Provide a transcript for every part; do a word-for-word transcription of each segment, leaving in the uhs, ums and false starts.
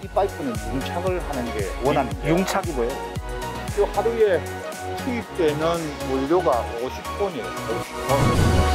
이 파이프는 융착을 하는 게 원하는데 융착이 뭐예요? 그 하루에 투입되는 원료가 오십 톤이에요. 오십 톤.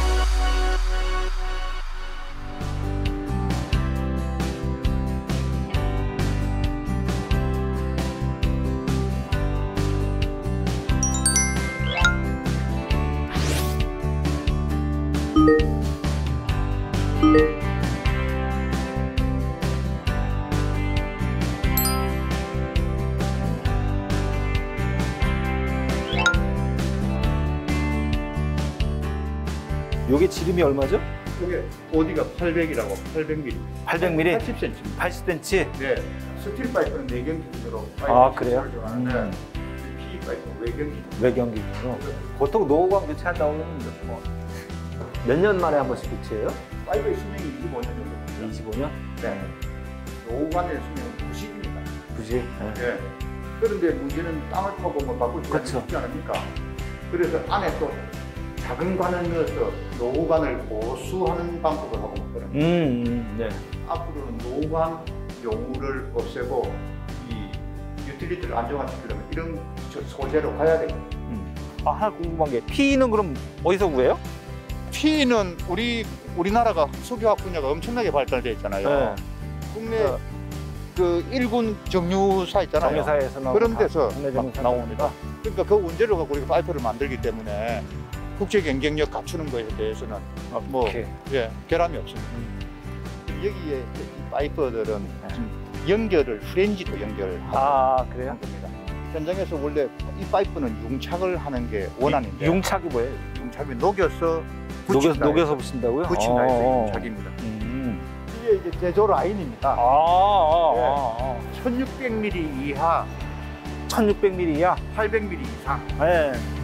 요게 지름이 얼마죠? 이게 어디가 팔백이라고 팔백 밀리미터. 팔백 밀리미터? 팔십 센티미터. 팔십 센티미터? 네. 스틸 파이프는 내경 기준으로 아, 그래요? 하는데 음. 피이 파이프 외경 기준. 외경 기준으로. 보통 노후관 교체한다고 하면 뭐 몇 년 만에 한 번씩 교체해요? 파이프의 수명이 이십오 년 정도 됩니다. 이십오 년? 네. 노후관의 수명은 구십입니다. 구십? 네. 네. 그런데 문제는 땅을 파고 뭐 바꿀 수가 그렇죠. 있지 않습니까? 그래서 안에 또 작은 관을 넣어서 노후관을 보수하는 방법을 하고 있거든요. 음, 음, 네. 앞으로는 노후관 요구를 없애고 이 유틸리티를 안정화시키려면 이런 소재로 가야 돼요. 음. 아, 하나 궁금한 게 피는 그럼 어디서 구해요? 피는 우리 우리나라가 석유화학 분야가 엄청나게 발달되어 있잖아요. 네. 국내 네. 그 일군 정유사 있잖아요. 정유사에서 나오는 그런 데서 국내 막 정유사 나옵니다. 그러니까 그 원재료 갖고 우리가 파이프를 만들기 때문에 국제 경쟁력 갖추는 거에 대해서는 뭐 오케이. 예, 결함이 없습니다. 음. 여기에 이 파이프들은 좀 연결을 프렌지로 연결하고 아, 그래요? 겁니다. 현장에서 원래 이 파이프는 융착을 하는 게 원하는데 융착이 뭐예요? 융착이 녹여서 녹여서, 붙인다 녹여서 붙인다고요? 붙인다 해서 어. 융착입니다. 음. 이게 이제 제조 라인입니다. 아, 아, 아, 아. 천육백 밀리미터 이하, 천육백 밀리미터 이하? 팔백 밀리미터 이상. 네.